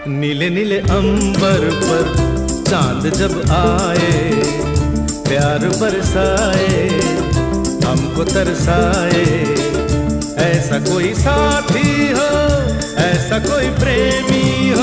नीले नीले अंबर पर चांद जब आए, प्यार बरसाए, हमको तरसाए। ऐसा कोई साथी हो, ऐसा कोई प्रेमी हो।